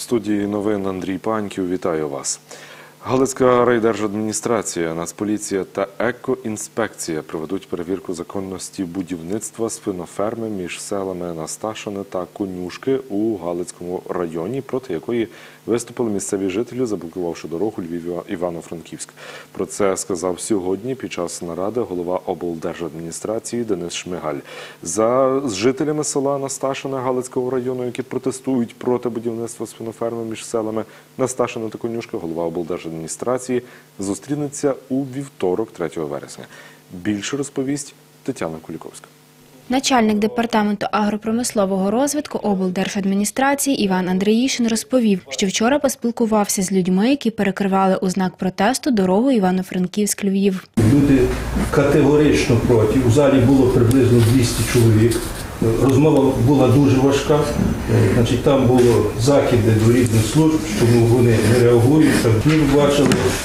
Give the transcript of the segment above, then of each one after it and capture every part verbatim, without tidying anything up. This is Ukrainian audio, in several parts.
В студії новин Андрій Паньків. Вітаю вас. Галицька райдержадміністрація, Нацполіція та екоінспекція проведуть перевірку законності будівництва свиноферми між селами Насташине та Конюшки у Галицькому районі, проти якої виступили місцеві жителі, заблокувавши дорогу Львів-Івано-Франківськ. Про це сказав сьогодні під час наради голова облдержадміністрації Денис Шмигаль. За з жителями села Насташине Галицького району, які протестують проти будівництва свиноферми між селами Насташине та Конюшки, голова облдержадміністрації адміністрації зустрінеться у вівторок, третього вересня. Більше розповість Тетяна Куліковська. Начальник департаменту агропромислового розвитку облдержадміністрації Іван Андріїшин розповів, що вчора поспілкувався з людьми, які перекривали у знак протесту дорогу Івано-Франківськ-Львів. Люди категорично проти. У залі було приблизно двісті чоловік. Розмова була дуже важка. Значить, там було закиди до різних служб, чому вони не реагують. Ми бачили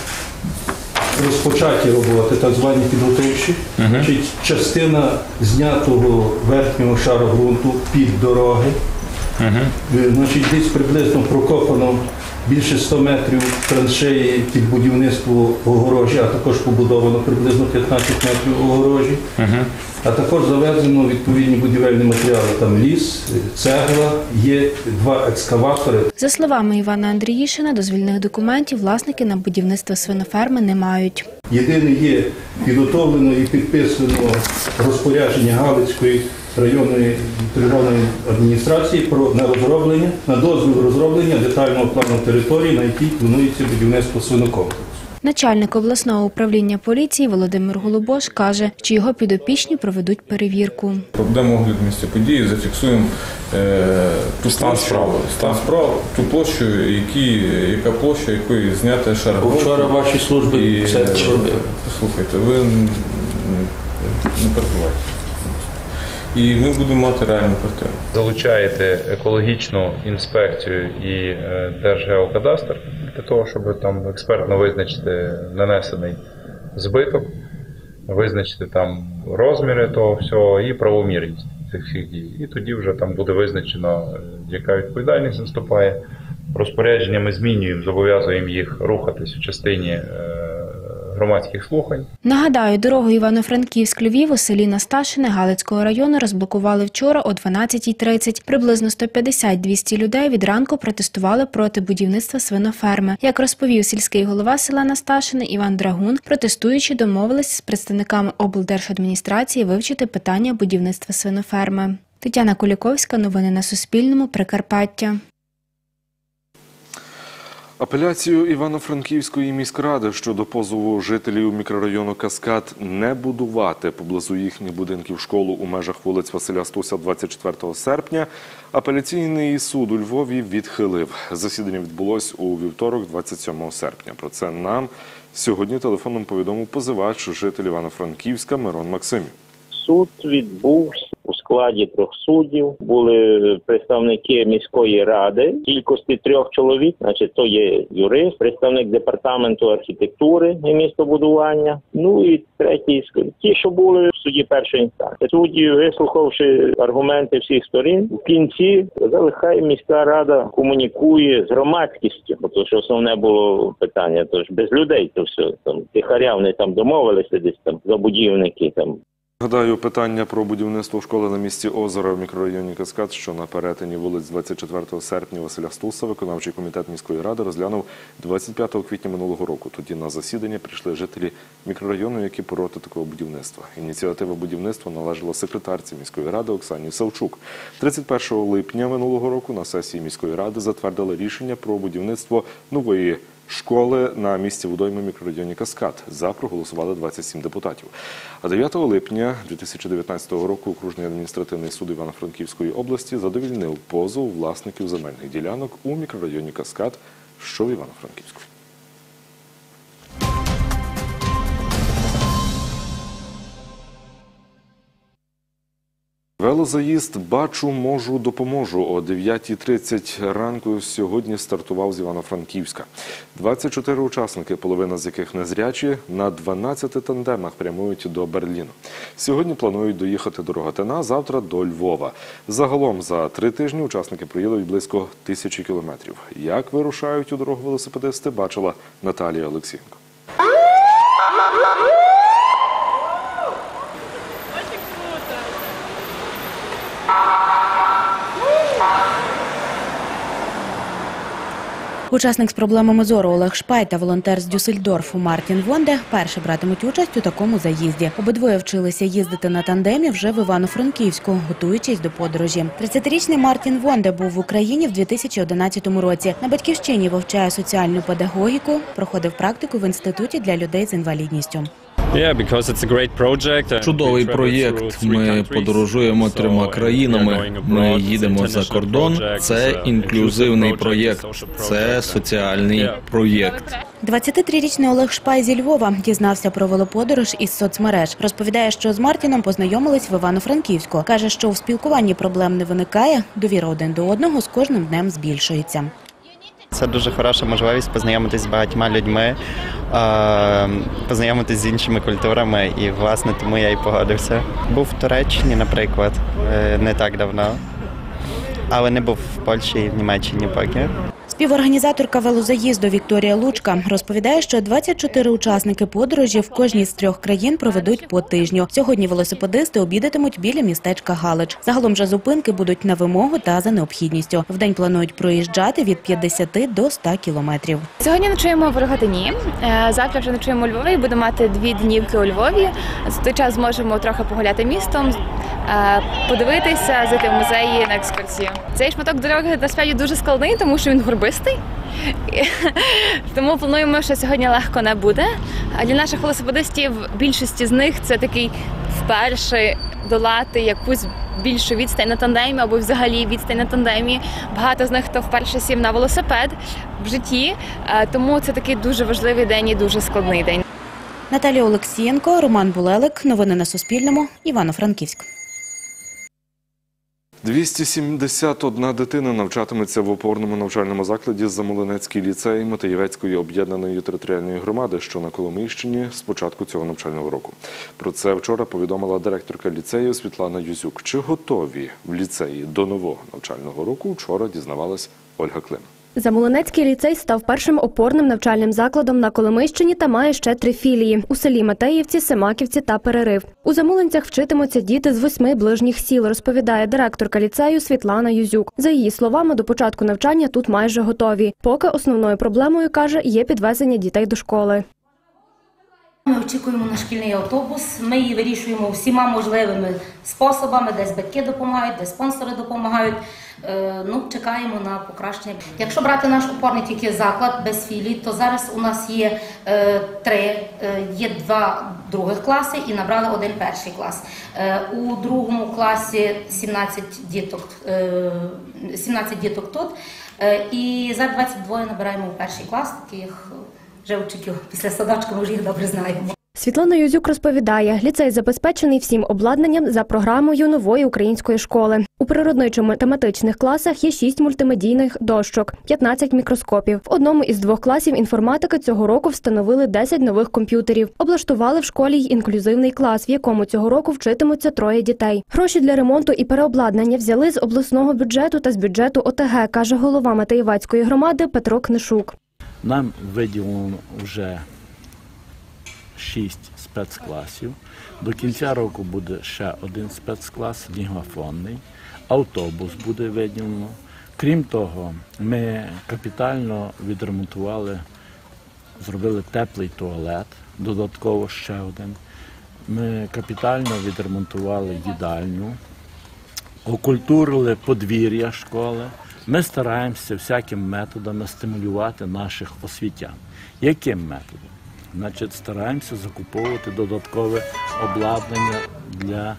розпочаті роботи, так звані підготовчі. Uh-huh. Значить, частина знятого верхнього шару ґрунту під дороги. Uh-huh. Значить, десь приблизно прокопано більше ста метрів траншеї під будівництво огорожі, а також побудовано приблизно п'ятнадцять метрів огорожі. Uh-huh. А також завезено відповідні будівельні матеріали, там ліс, цегла, є два екскаватори. За словами Івана Андріїшина, дозвільних документів власники на будівництво свиноферми не мають. Єдине є підготовлено і підписано розпорядження Галицької районної державної адміністрації про на розроблення, на дозвіл розроблення детального плану території, на якій планується будівництво свинокомплексу. Начальник обласного управління поліції Володимир Голубош каже, що його підопічні проведуть перевірку. Проведемо огляд місця події, зафіксуємо е, ту стан справи, стан справ, ту площу, які, яка площа, якої знята шар ґрунту. Вчора ваші служби і, все робили. Слухайте, ви не перебувайте. І ми будемо мати реальну картину. Залучаєте екологічну інспекцію і Держгеокадастр для того, щоб там експертно визначити нанесений збиток, визначити там розміри того всього і правомірність цих всіх дій. І тоді вже там буде визначено, яка відповідальність наступає. Розпорядження ми змінюємо, зобов'язуємо їх рухатись в частині громадських слухань. Нагадаю, дорогу Івано-Франківськ-Львів у селі Насташине Галицького району розблокували вчора о дванадцятій тридцять. Приблизно сто п'ятдесят - двісті людей від ранку протестували проти будівництва свиноферми. Як розповів сільський голова села Насташине Іван Драгун, протестуючі домовились з представниками облдержадміністрації вивчити питання будівництва свиноферми. Тетяна Куліковська, новини на Суспільному, Прикарпаття. Апеляцію Івано-Франківської міськради щодо позову жителів мікрорайону Каскад не будувати поблизу їхніх будинків школу у межах вулиць Василя Стуса двадцять четвертого серпня апеляційний суд у Львові відхилив. Засідання відбулось у вівторок, двадцять сьомого серпня. Про це нам сьогодні телефоном повідомив позивач, житель Івано-Франківська Мирон Максимів. Суд відбувся у складі трьох суддів. Були представники міської ради, кількості трьох чоловік, значить, то є юрист, представник департаменту архітектури і містобудування, ну і третій, ті, що були в суді першої інстанції. Судді, вислухавши аргументи всіх сторін, в кінці сказали, хай міська рада комунікує з громадськістю, тому що основне було питання, тож без людей то все, там, тихаря вони там домовилися десь там, забудівники там. Гадаю, питання про будівництво школи на місці озера в мікрорайоні Каскад, що на перетині вулиць двадцять четвертого серпня Василя Стуса, виконавчий комітет міської ради розглянув двадцять п'ятого квітня минулого року. Тоді на засідання прийшли жителі мікрорайону, які проти такого будівництва. Ініціатива будівництва належала секретарці міської ради Оксані Савчук. тридцять першого липня минулого року на сесії міської ради затвердили рішення про будівництво нової школи на місці водойми в мікрорайоні Каскад. За проголосували двадцять сім депутатів. А дев'ятого липня дві тисячі дев'ятнадцятого року окружний адміністративний суд Івано-Франківської області задовільнив позов власників земельних ділянок у мікрорайоні Каскад, що в Івано-Франківську. Велозаїзд «Бачу, можу, допоможу» о дев'ятій тридцять ранку сьогодні стартував з Івано-Франківська. двадцять чотири учасники, половина з яких незрячі, на дванадцяти тандемах прямують до Берліну. Сьогодні планують доїхати до Рогатина, завтра до Львова. Загалом за три тижні учасники проїдуть близько тисячі кілометрів. Як вирушають у дорогу велосипедисти, бачила Наталія Олексієнко. Учасник з проблемами зору Олег Шпай та волонтер з Дюссельдорфу Мартін Вонде перші братимуть участь у такому заїзді. Обидвоє вчилися їздити на тандемі вже в Івано-Франківську, готуючись до подорожі. тридцятирічний Мартін Вонде був в Україні в дві тисячі одинадцятому році. На батьківщині вивчає соціальну педагогіку, проходив практику в інституті для людей з інвалідністю. Чудовий проєкт. Ми подорожуємо трьома країнами. Ми їдемо за кордон. Це інклюзивний проєкт. Це соціальний проєкт. двадцятитрирічний Олег Шпай зі Львова дізнався про велоподорож із соцмереж. Розповідає, що з Мартіном познайомились в Івано-Франківську. Каже, що в спілкуванні проблем не виникає, довіра один до одного з кожним днем збільшується. Це дуже хороша можливість познайомитись з багатьма людьми, познайомитись з іншими культурами і, власне, тому я і погодився. Був в Туреччині, наприклад, не так давно, але не був в Польщі і в Німеччині поки. Співорганізаторка велозаїзду Вікторія Лучка розповідає, що двадцять чотири учасники подорожі в кожній з трьох країн проведуть по тижню. Сьогодні велосипедисти обідатимуть біля містечка Галич. Загалом же зупинки будуть на вимогу та за необхідністю. Вдень планують проїжджати від п'ятдесяти до ста кілометрів. Сьогодні ночуємо в Рогатині, завтра вже ночуємо у Львові, будемо мати дві днівки у Львові. За той час зможемо трохи погуляти містом, подивитися, зайти в музеї на екскурсію. Цей шматок дороги насправді дуже складний, тому що він горбистий. Тому плануємо, що сьогодні легко не буде. А для наших велосипедистів, більшості з них, це такий вперше долати якусь більшу відстань на тандемі або взагалі відстань на тандемі. Багато з них, хто вперше сів на велосипед в житті, тому це такий дуже важливий день і дуже складний день. Наталія Олексієнко, Роман Булелик. Новини на Суспільному. Івано-Франківськ. двісті сімдесят одна дитина навчатиметься в опорному навчальному закладі Замолинецький ліцей Матеєвецької об'єднаної територіальної громади, що на Коломийщині з початку цього навчального року. Про це вчора повідомила директорка ліцею Світлана Юзюк. Чи готові в ліцеї до нового навчального року, вчора дізнавалась Ольга Клим. Замолинецький ліцей став першим опорним навчальним закладом на Коломийщині та має ще три філії – у селі Матеївці, Семаківці та Перерив. У Замулинцях вчитимуться діти з восьми ближніх сіл, розповідає директорка ліцею Світлана Юзюк. За її словами, до початку навчання тут майже готові. Поки основною проблемою, каже, є підвезення дітей до школи. Ми очікуємо на шкільний автобус, ми її вирішуємо всіма можливими способами, десь батьки допомагають, десь спонсори допомагають. Ну, чекаємо на покращення. Якщо брати наш опорний тільки заклад без філій, то зараз у нас є е, три, е, є два других класи і набрали один перший клас. Е, у другому класі сімнадцять діток, е, сімнадцять діток тут, е, і за двадцять два набираємо у перший клас, таких вже вчителів після садочка, ми вже їх добре знаємо. Світлана Юзюк розповідає, ліцей забезпечений всім обладнанням за програмою нової української школи. У природничо-математичних класах є шість мультимедійних дощок, п'ятнадцять мікроскопів. В одному із двох класів інформатики цього року встановили десять нових комп'ютерів. Облаштували в школі й інклюзивний клас, в якому цього року вчитимуться троє дітей. Гроші для ремонту і переобладнання взяли з обласного бюджету та з бюджету ОТГ, каже голова Матеєвецької громади Петро Книшук. Нам виділено вже шість спецкласів. До кінця року буде ще один спецклас, лінгофонний. Автобус буде виділено. Крім того, ми капітально відремонтували, зробили теплий туалет, додатково ще один. Ми капітально відремонтували їдальню, окультурили подвір'я школи. Ми стараємося всякими методами стимулювати наших освітян. Яким методом? Значить, стараємося закуповувати додаткове обладнання для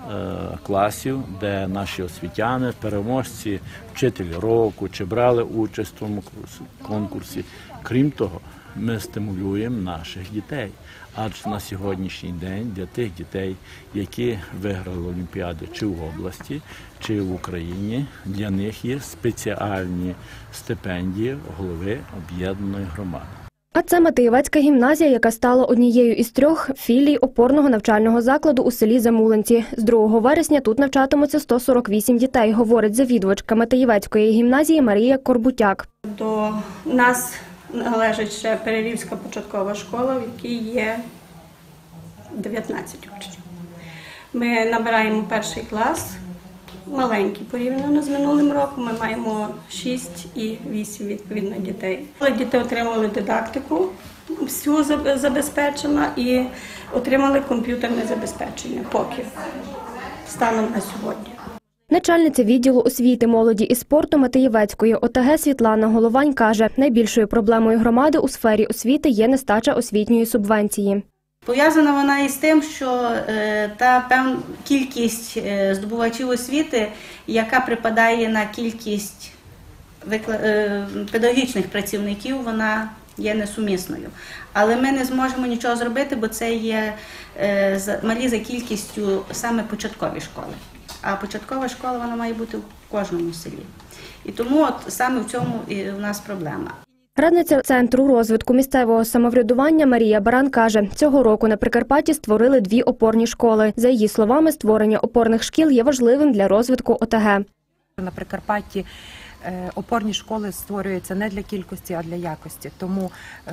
класів, де наші освітяни, переможці, вчителі року, чи брали участь в тому конкурсі. Крім того, ми стимулюємо наших дітей. Адже на сьогоднішній день для тих дітей, які виграли Олімпіади чи в області, чи в Україні, для них є спеціальні стипендії голови об'єднаної громади. А це Матеєвецька гімназія, яка стала однією із трьох філій опорного навчального закладу у селі Замулинці. З другого вересня тут навчатимуться сто сорок вісім дітей, говорить завідувачка Матеєвецької гімназії Марія Корбутяк. До нас належить ще Перерівська початкова школа, в якій є дев'ятнадцять учнів. Ми набираємо перший клас, маленький порівняно з минулим роком. Ми маємо шість і вісім відповідно дітей. Діти отримали дидактику, всю забезпечено, і отримали комп'ютерне забезпечення поки станом на сьогодні. Начальниця відділу освіти, молоді і спорту Матеєвецької ОТГ Світлана Головань каже, найбільшою проблемою громади у сфері освіти є нестача освітньої субвенції. Пов'язана вона із тим, що е, та певна кількість е, здобувачів освіти, яка припадає на кількість викла... е, педагогічних працівників, вона є несумісною. Але ми не зможемо нічого зробити, бо це є е, за, малі за кількістю саме початкові школи. А початкова школа вона має бути в кожному селі. І тому от саме в цьому і у нас проблема. Радниця Центру розвитку місцевого самоврядування Марія Баран каже, цього року на Прикарпатті створили дві опорні школи. За її словами, створення опорних шкіл є важливим для розвитку ОТГ. На Прикарпатті опорні школи створюються не для кількості, а для якості. Тому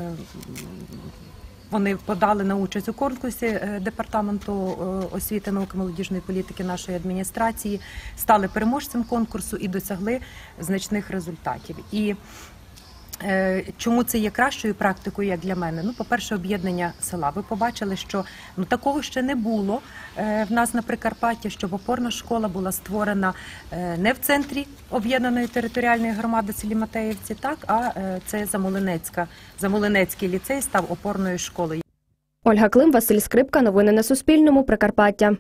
вони подали на участь у конкурсі Департаменту освіти, науки, молодіжної політики нашої адміністрації, стали переможцем конкурсу і досягли значних результатів. І чому це є кращою практикою, як для мене? Ну, по-перше, об'єднання села. Ви побачили, що ну, такого ще не було в нас на Прикарпатті, щоб опорна школа була створена не в центрі об'єднаної територіальної громади селі Матеївці, так, а це Замулинецька. Замулинецький ліцей став опорною школою. Ольга Клим, Василь Скрипка. Новини на Суспільному. Прикарпаття.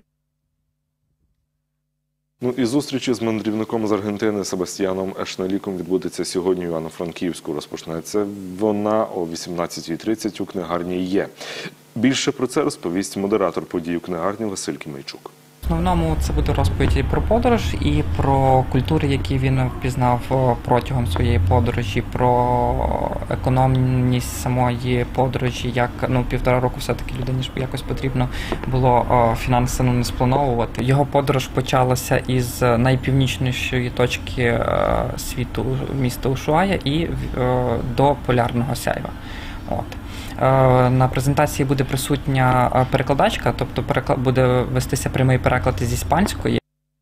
Ну і зустрічі з мандрівником з Аргентини Себастьяном Ешнеліком відбудеться сьогодні в Івано-Франківську. Розпочнеться вона о вісімнадцятій тридцять у книгарні «Є». Більше про це розповість модератор подій у книгарні Василь Кімейчук. В основному це буде розповідь і про подорож, і про культури, які він впізнав протягом своєї подорожі, про економність самої подорожі, як ну, півтора року все-таки людині ж якось потрібно було фінансово не сплановувати. Його подорож почалася із найпівнічнішої точки світу, міста Ушуая, і до Полярного Сяйва. От. На презентації буде присутня перекладачка, тобто буде вестися прямий переклад із іспанської.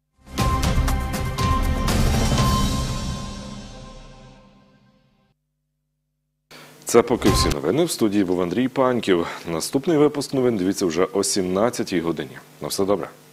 Це поки всі новини. В студії був Андрій Паньків. Наступний випуск новин дивіться вже о сімнадцятій годині. На все добре.